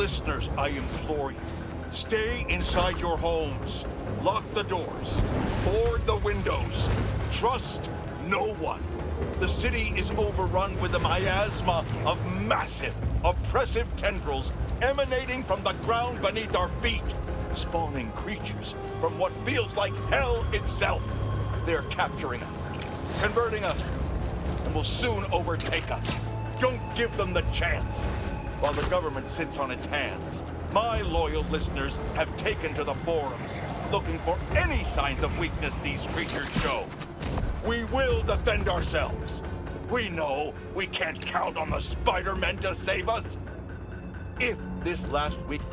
listeners, I implore you, stay inside your homes. Lock the doors. Board the windows. Trust no one. The city is overrun with a miasma of massive, oppressive tendrils emanating from the ground beneath our feet, spawning creatures from what feels like hell itself. They're capturing us, converting us, and will soon overtake us. Don't give them the chance. While the government sits on its hands, my loyal listeners have taken to the forums, looking for any signs of weakness these creatures show. We will defend ourselves. We know we can't count on the Spider-Men to save us. If this last week...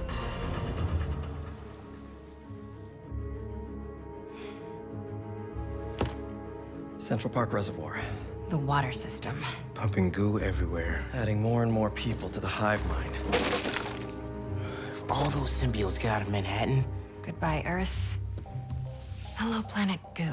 Central Park Reservoir. The water system. Pumping goo everywhere. Adding more and more people to the hive mind. If all those symbiotes get out of Manhattan... Goodbye, Earth. Hello, Planet Goo.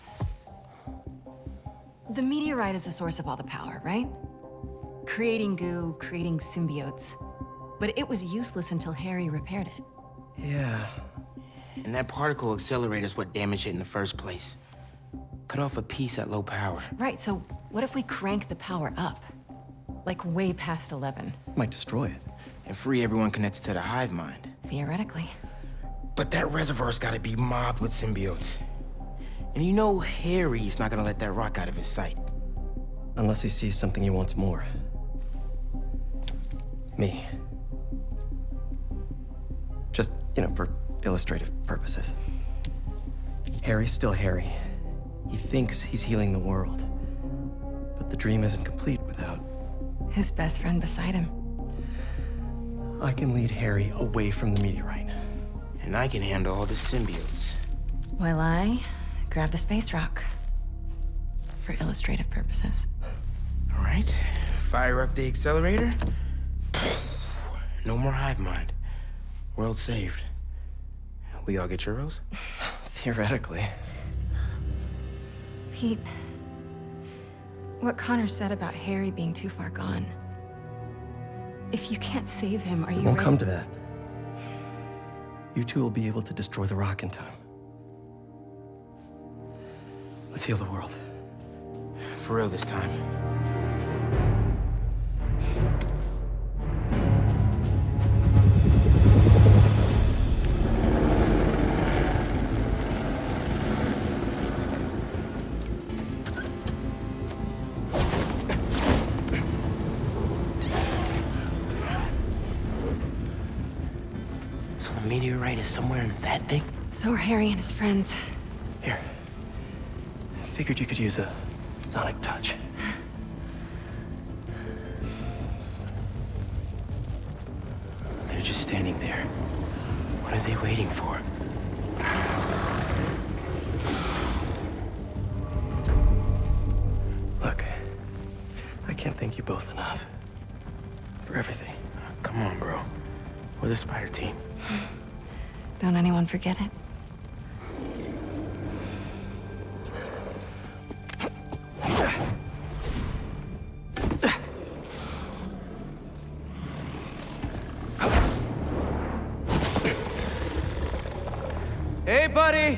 The meteorite is the source of all the power, right? Creating goo, creating symbiotes. But it was useless until Harry repaired it. Yeah. And that particle accelerator's what damaged it in the first place. Cut off a piece at low power. Right, so what if we crank the power up? Like way past 11? Might destroy it. And free everyone connected to the hive mind. Theoretically. But that reservoir's gotta be mobbed with symbiotes. And you know Harry's not gonna let that rock out of his sight. Unless he sees something he wants more. Me. Just, for illustrative purposes. Harry's still Harry. He thinks he's healing the world. But the dream isn't complete without... his best friend beside him. I can lead Harry away from the meteorite. And I can handle all the symbiotes. While I grab the space rock. For illustrative purposes. All right, fire up the accelerator. No more hive mind. World saved. We all get churros? Theoretically. Pete, what Connor said about Harry being too far gone. If you can't save him, are you ready? It won't come to that. You two will be able to destroy the rock in time. Let's heal the world. For real this time. So the meteorite is somewhere in that thing? So are Harry and his friends. Here. I figured you could use a sonic touch. They're just standing there. What are they waiting for? Look, I can't thank you both enough. For everything. Come on, bro. We're the Spider team. Don't anyone forget it. Hey, buddy!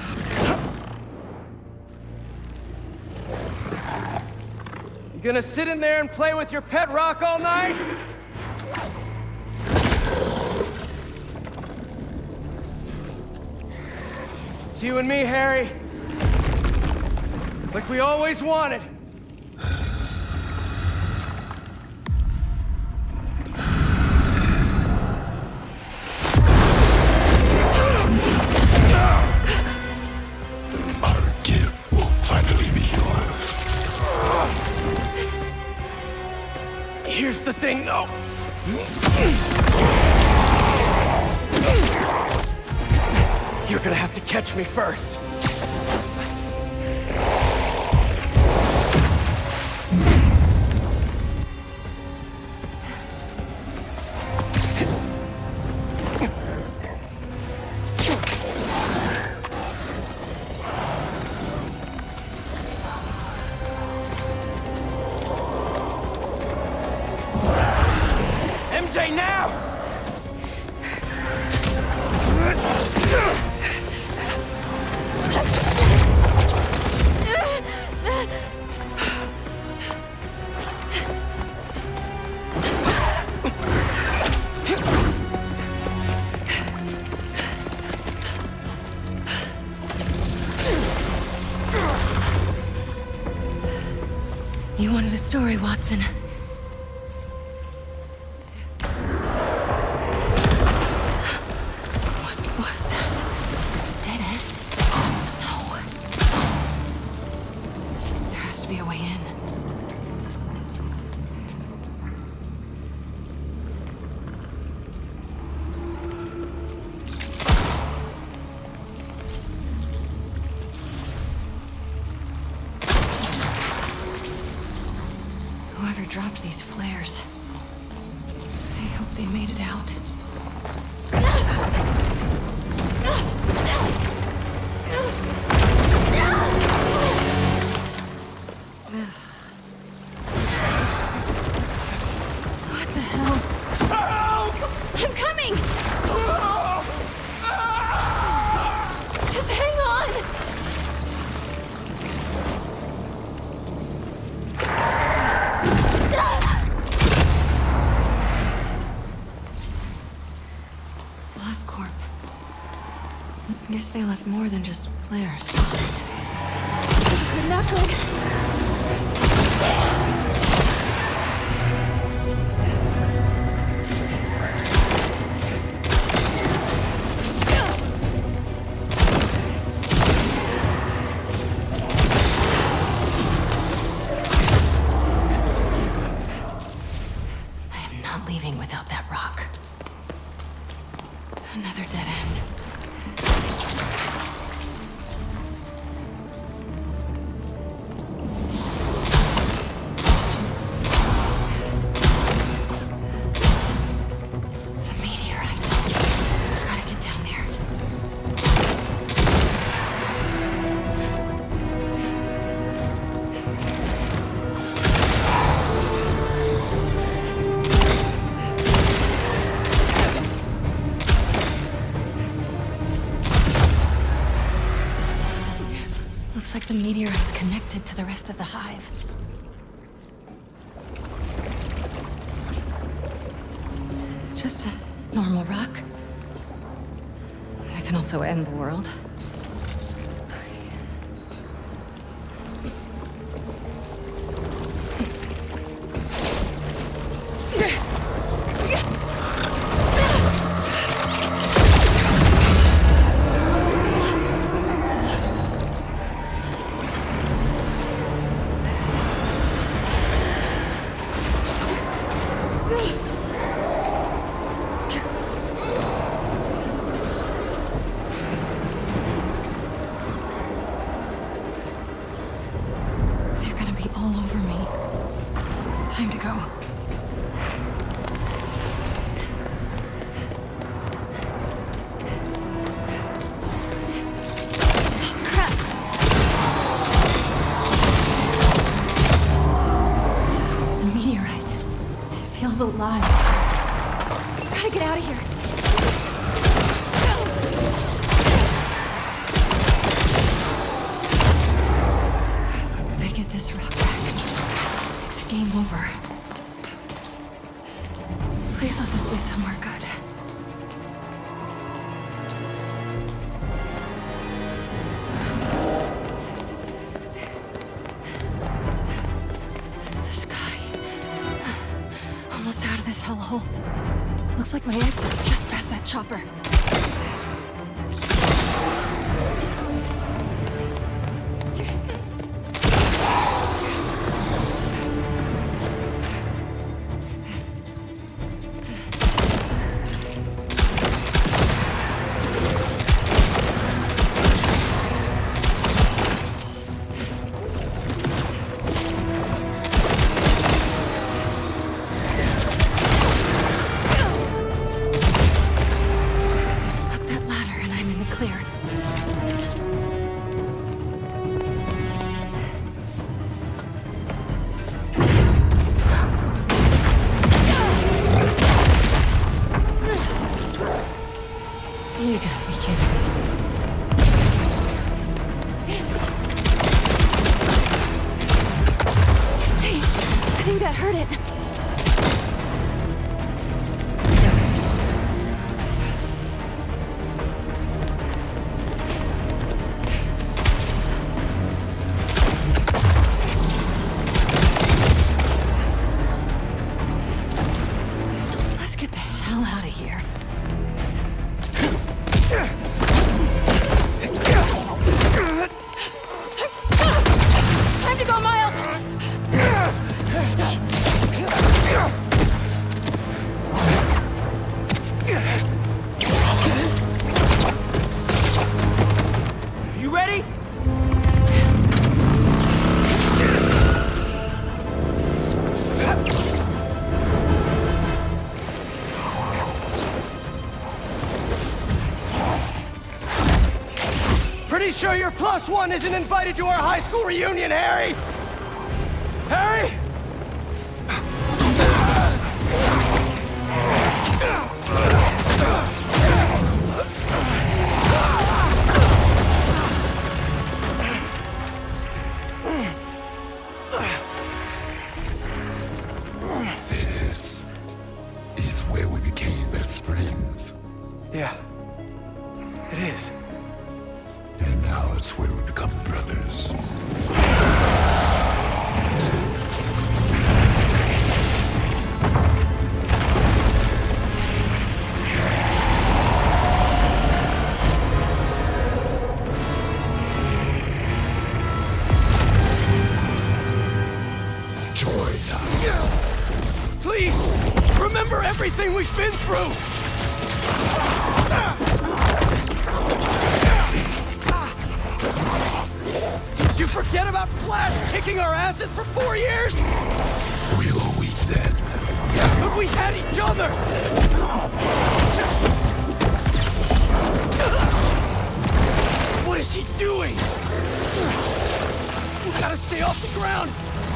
You gonna sit in there and play with your pet rock all night? It's you and me, Harry. Like we always wanted. Here's the thing, though. You're gonna have to catch me first. MJ, now! You wanted a story, Watson. What was that? Dead end? No. There has to be a way in. Whoever dropped these flares. I hope they made it out. What the hell? I'm coming! Just hang on! Oscorp. Guess they left more than just flares. Good, not good. I am not leaving without that rock. Another dead end. The meteorite. Gotta get down there. Looks like the meteorite's connected to the rest of the hive. Just a normal rock. That can also end the world. They're gonna be all over me. Time to go. Oh, crap! The meteorite. It feels alive. Gotta get out of here. If I get this rock back, it's game over. Please let this lead somewhere good. The sky. Almost out of this hellhole. Looks like my exit's just past that chopper. Up that think that hurt it. Let's get the hell out of here. Time to go, Miles! You ready? Pretty sure your +1 isn't invited to our high school reunion, Harry! Harry! This is where we became best friends. Yeah, it is. And now it's where we become brothers. Join us. Please, remember everything we've been through! Did you forget about Flash kicking our asses for 4 years? We were weak then. But we had each other! What is he doing? We gotta stay off the ground!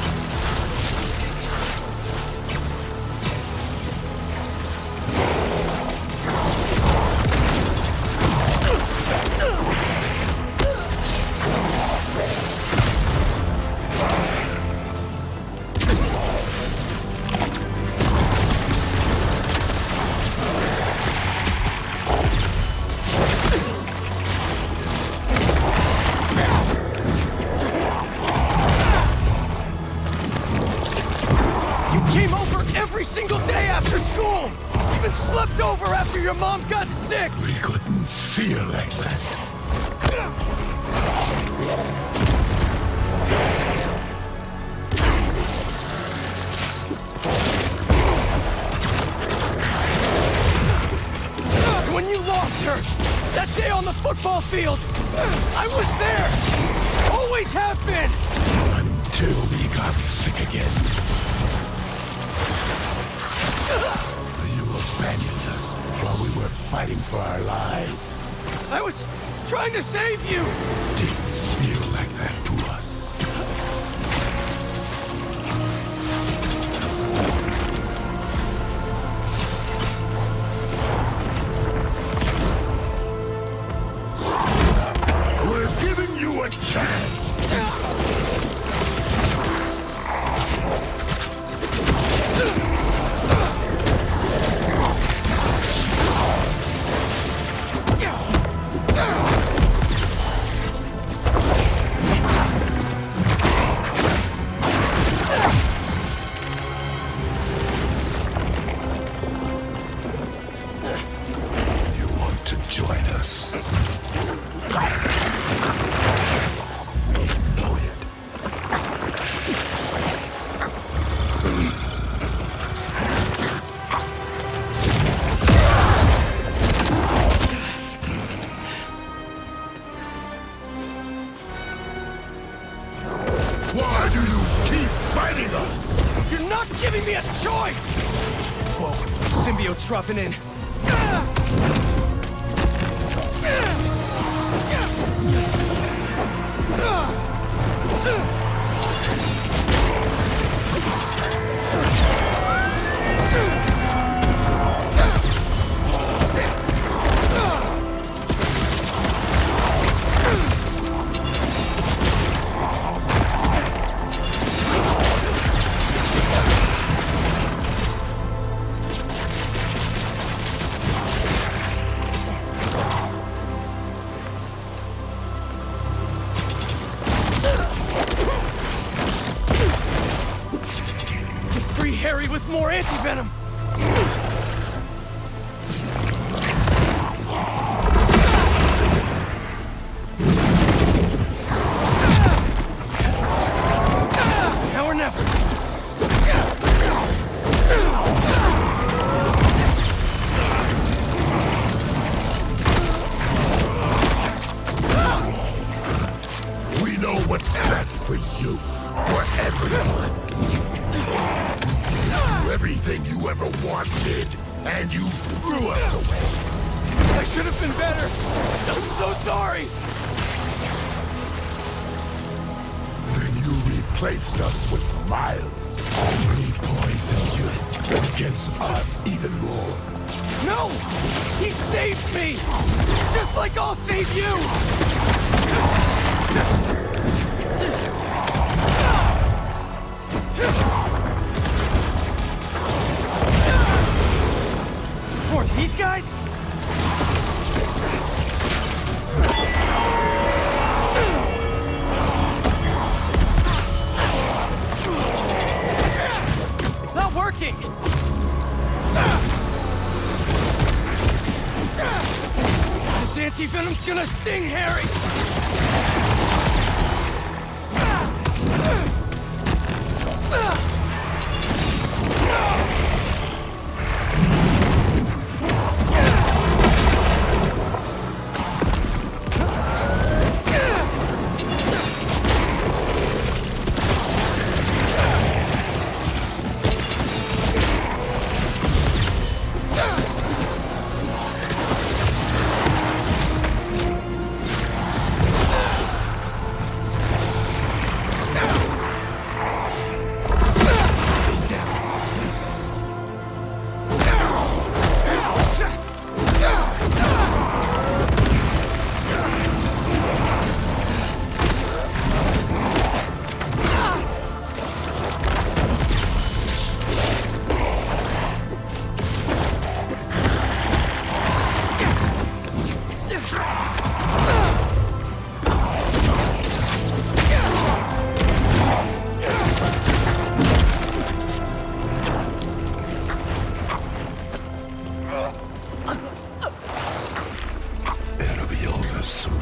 Came over every single day after school! Even slept over after your mom got sick! We couldn't feel like that. When you lost her, that day on the football field, I was there! Always have been! Until we got sick again. You abandoned us while we were fighting for our lives. I was trying to save you! Didn't feel like that to us. We're giving you a chance. You want to join us? We know it. Why do you keep fighting us? You're not giving me a choice! Whoa, symbiote's dropping in. free Harry with more anti-venom! Now or never! We know what's best for you, for everyone. We gave you everything you ever wanted, and you threw us away. I should have been better! I'm so sorry! Then you replaced us with Miles. He poisoned you against us even more. No! He saved me! Just like I'll save you! For these guys? It's not working! This anti-venom's gonna sting Harry! It'll be over soon.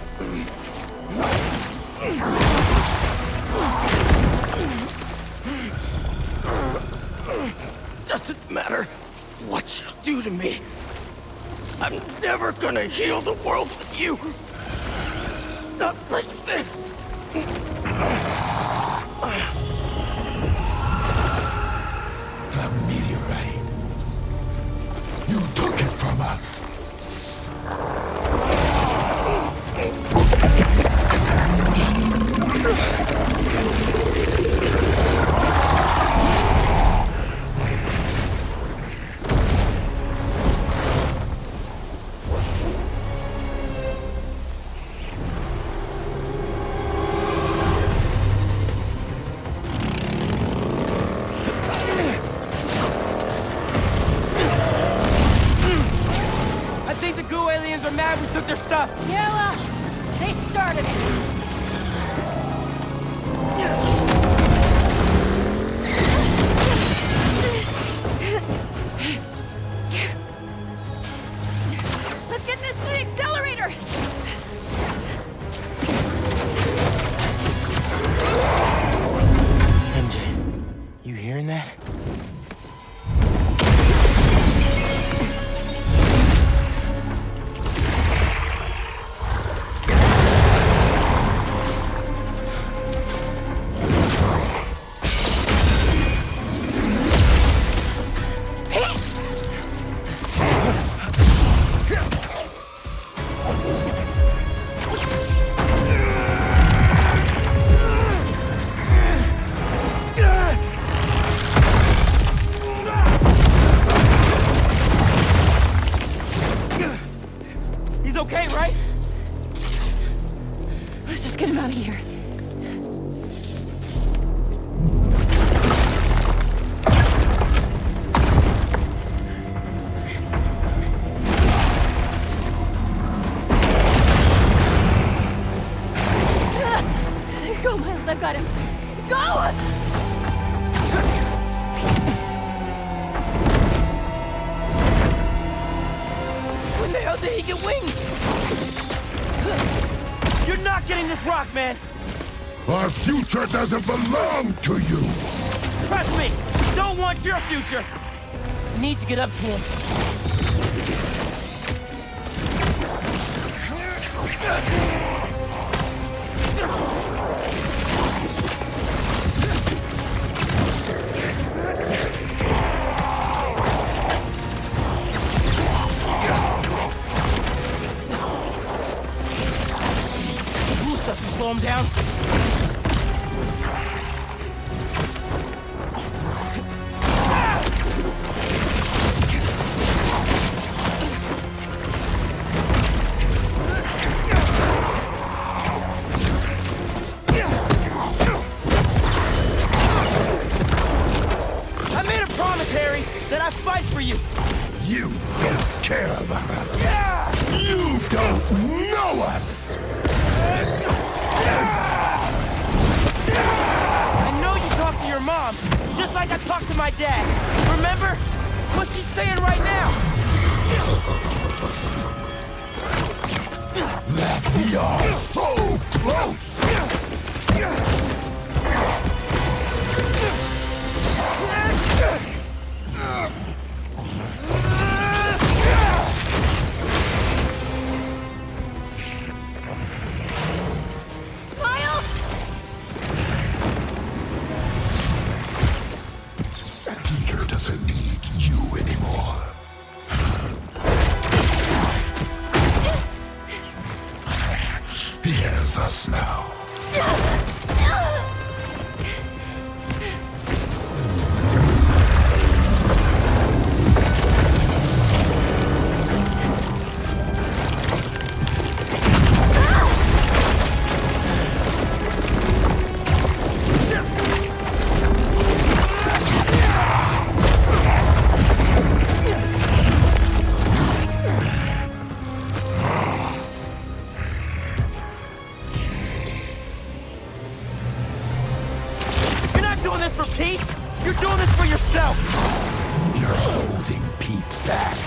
Doesn't matter what you do to me. I'm never gonna heal the world with you. Not like this. The meteorite. You took it from us. I think the goo aliens are mad we took their stuff. Yeah, well, they started it. Let's get this to the accelerator! MJ, you hearing that? get wings! You're not getting this rock, man! Our future doesn't belong to you! Trust me! We don't want your future! We need to get up to him. Slow him down. I made a promise, Harry, that I'd fight for you. You don't care about us. You don't know us! I know you talked to your mom, just like I talked to my dad. Remember? What's she saying right now? That we are so close! Peter doesn't need you anymore. He has us now. Pete, you're doing this for yourself! You're holding Pete back.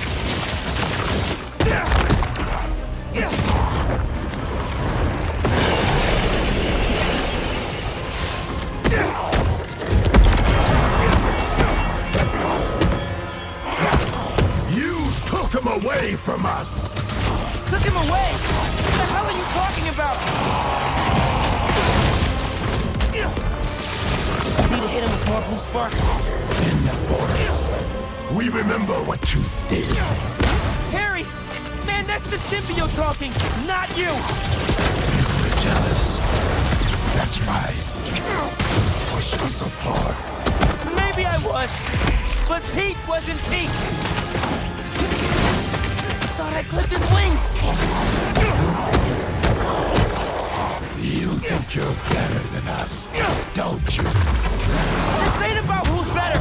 You took him away from us! Took him away? What the hell are you talking about? Need to hit him with more blue spark. In the forest. We remember what you did. Harry! Man, that's the symbiote talking, not you! You were jealous. That's why you pushed us apart. Maybe I was, but Pete wasn't Pete! Thought I clipped his wings! You think you're better than us, don't you? This ain't about who's better!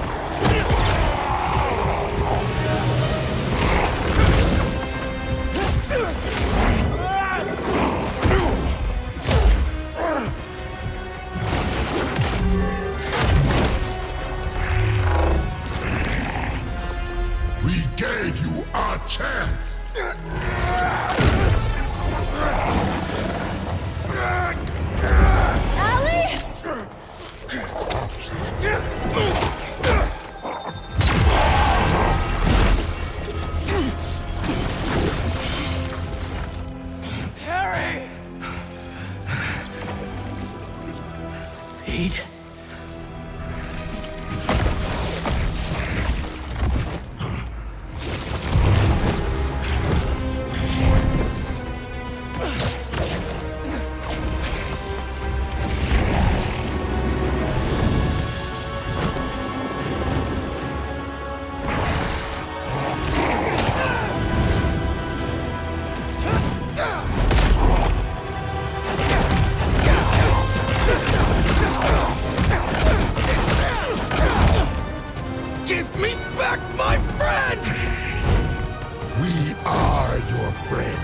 We gave you our chance! Harry! Pete? Give me back my friend! We are your friend.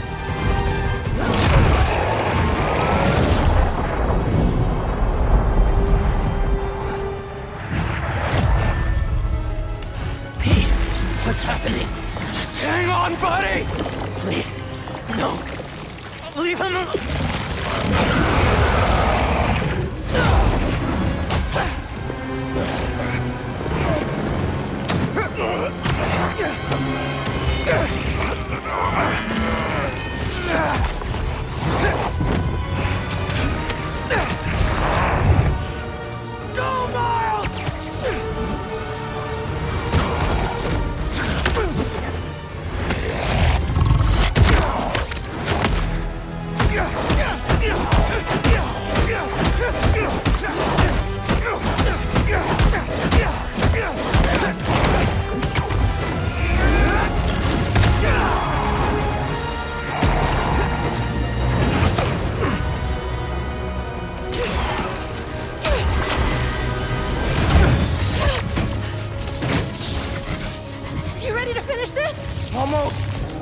Pete, what's happening? Just hang on, buddy! Please, No. Leave him alone. Go, Miles! You ready to finish this? Almost.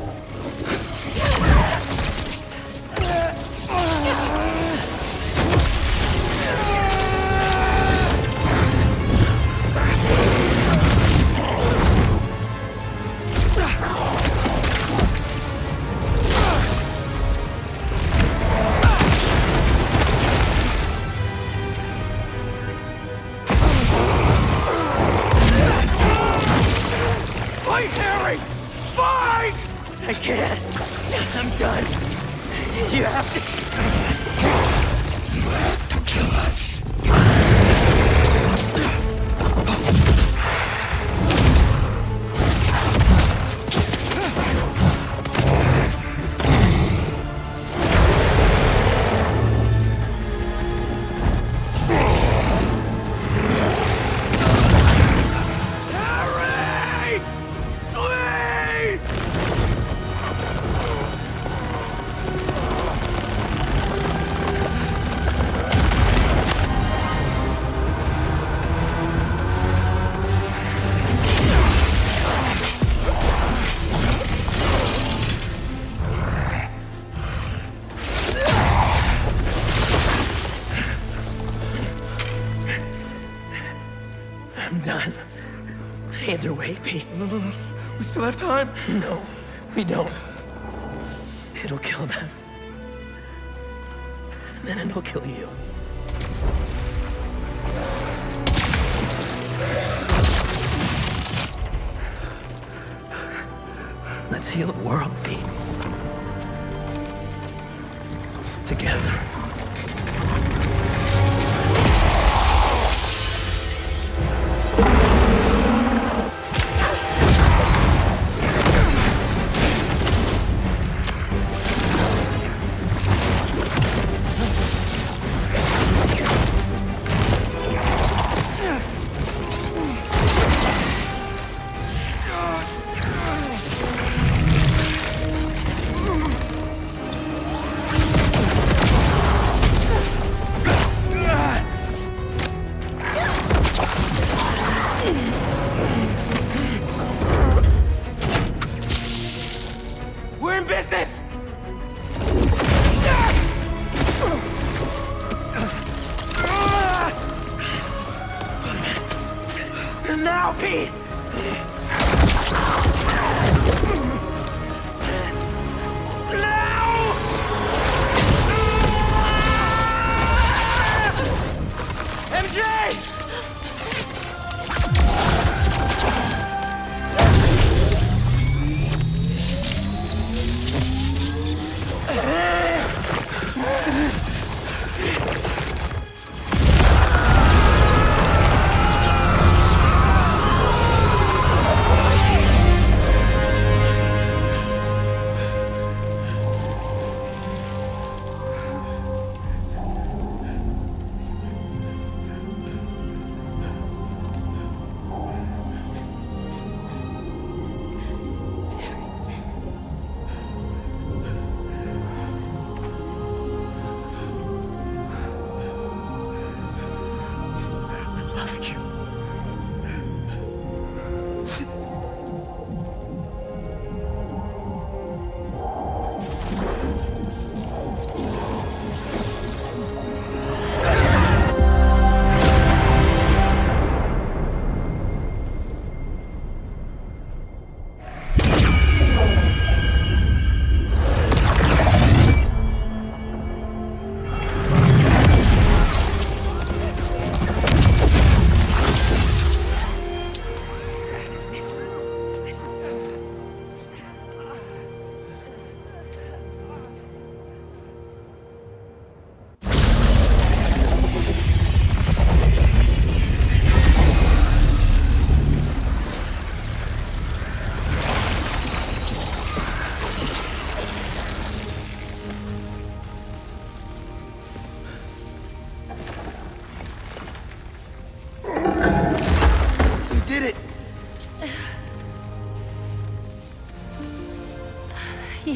Fight, Harry! Fight! I can't. I'm done. You have to. You have to kill us. Harry! Please! I'm done. Either way, Pete. We still have time. No, we don't. It'll kill them. And then it'll kill you. Let's heal the world, Pete. Together. We're in business! Now, Pete! MJ!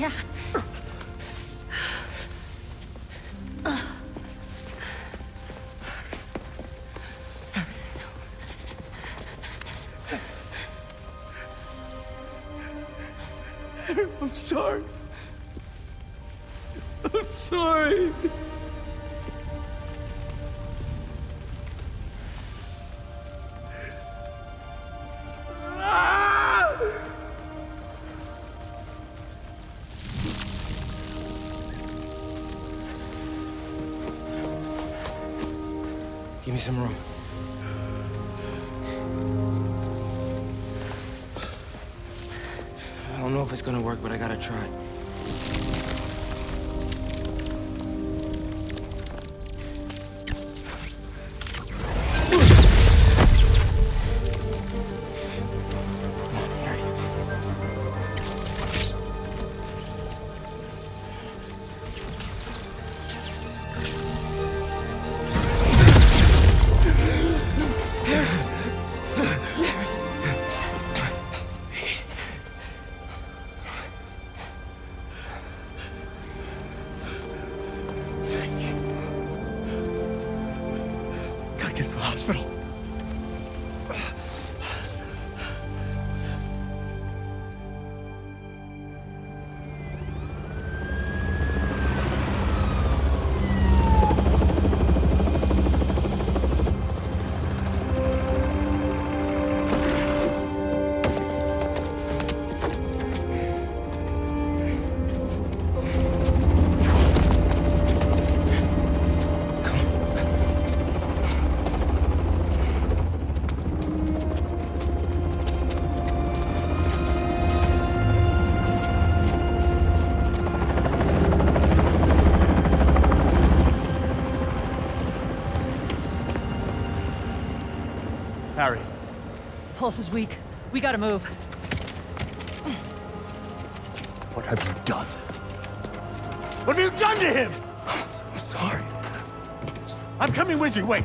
Yeah. I'm sorry. I'm sorry. Give me some room. I don't know if it's gonna work, but I gotta try. Come on, Harry. Thank you. Gotta get to the hospital. Harry. Pulse is weak. We gotta move. What have you done? What have you done to him? I'm sorry. I'm coming with you, wait.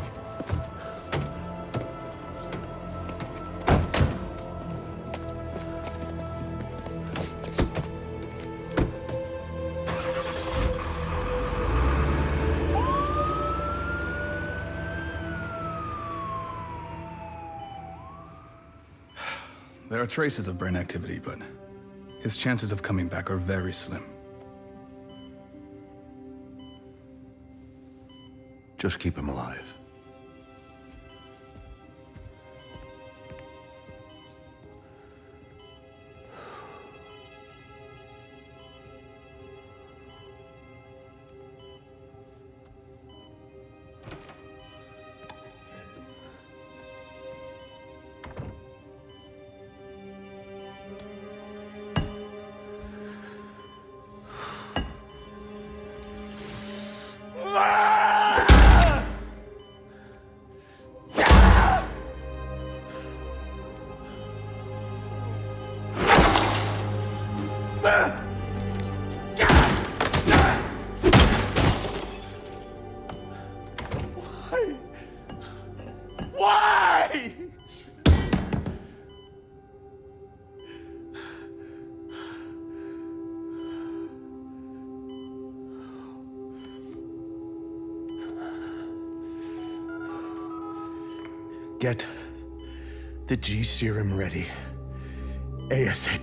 There are traces of brain activity, but his chances of coming back are very slim. Just keep him alive. Why? Get the G serum ready. ASAP.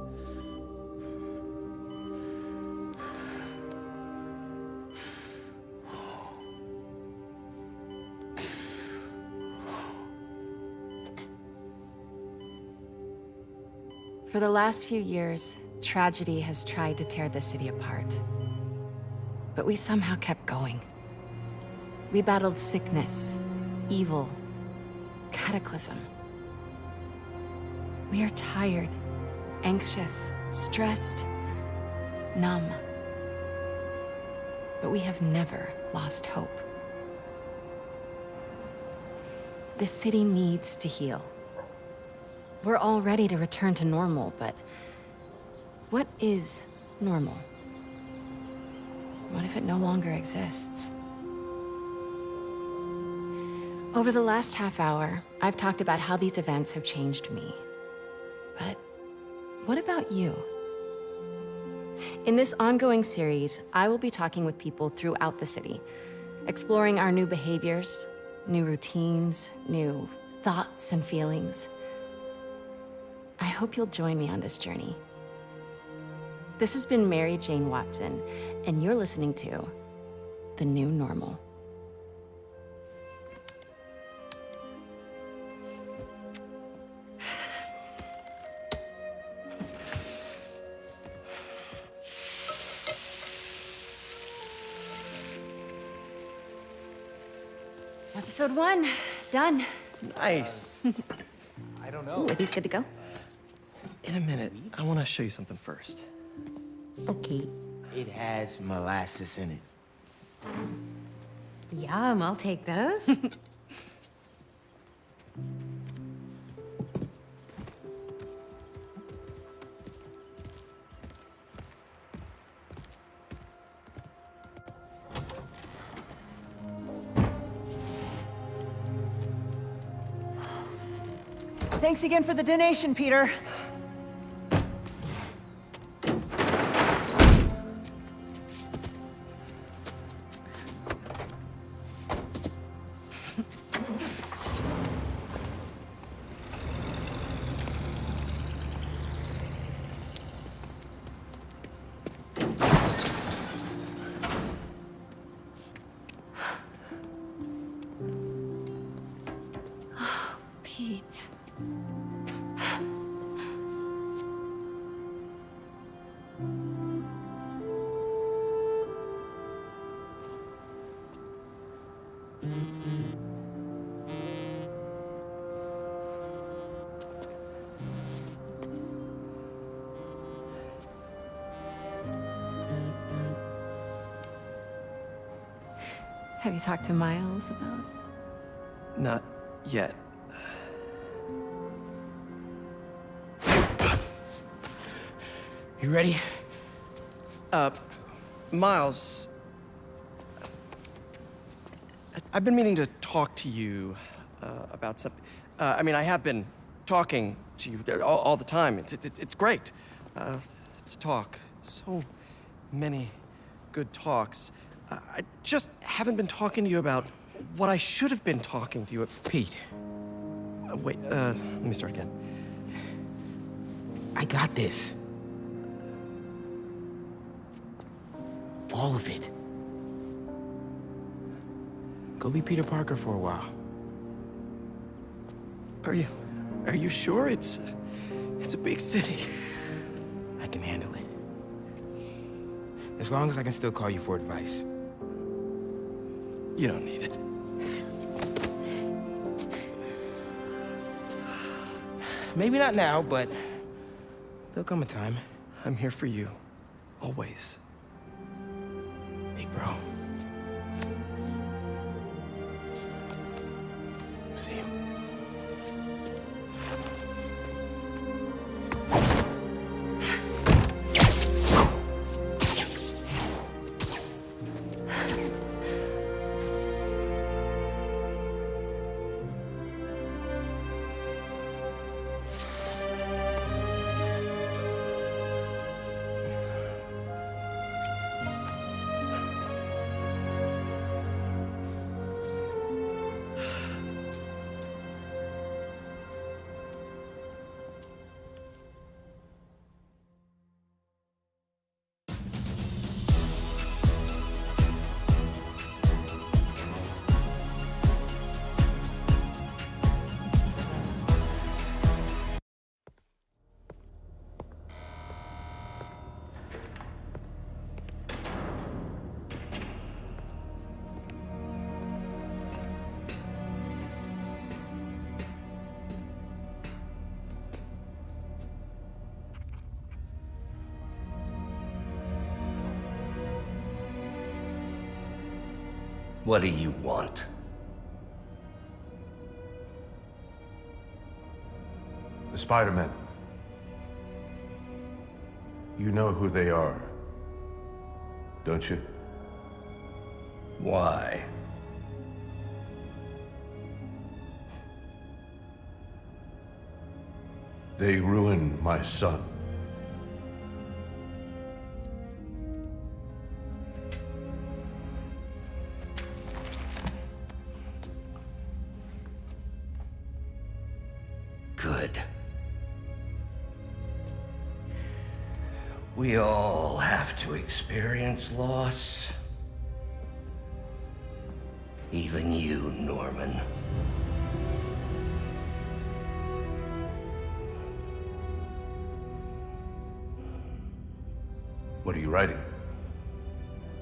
For the last few years, tragedy has tried to tear the city apart. But we somehow kept going. We battled sickness, evil, cataclysm. We are tired, anxious, stressed, numb. But we have never lost hope. The city needs to heal. We're all ready to return to normal, but what is normal? What if it no longer exists? Over the last half hour, I've talked about how these events have changed me. But what about you? In this ongoing series, I will be talking with people throughout the city, exploring our new behaviors, new routines, new thoughts and feelings. I hope you'll join me on this journey. This has been Mary Jane Watson, and you're listening to The New Normal. Episode 1, done. Nice. Ooh, are these good to go? In a minute, I want to show you something first. Okay. It has molasses in it. Yum, I'll take those. Thanks again for the donation, Peter. Pete. Have you talked to Miles about? Not yet. You ready? Miles, I've been meaning to talk to you about something. I mean, I have been talking to you all the time. It's great to talk. So many good talks. I just haven't been talking to you about what I should have been talking to you about. Pete. Wait, let me start again. I got this. All of it. Go be Peter Parker for a while. Are you sure? It's a big city. I can handle it. As long as I can still call you for advice. You don't need it. Maybe not now, but there'll come a time. I'm here for you. Always. Big bro. See you. What do you want? The Spider-Men. You know who they are, don't you? Why? They ruined my son. We all have to experience loss. Even you, Norman. What are you writing?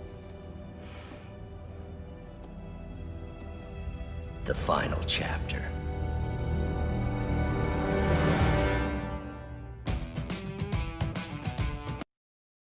The final chapter.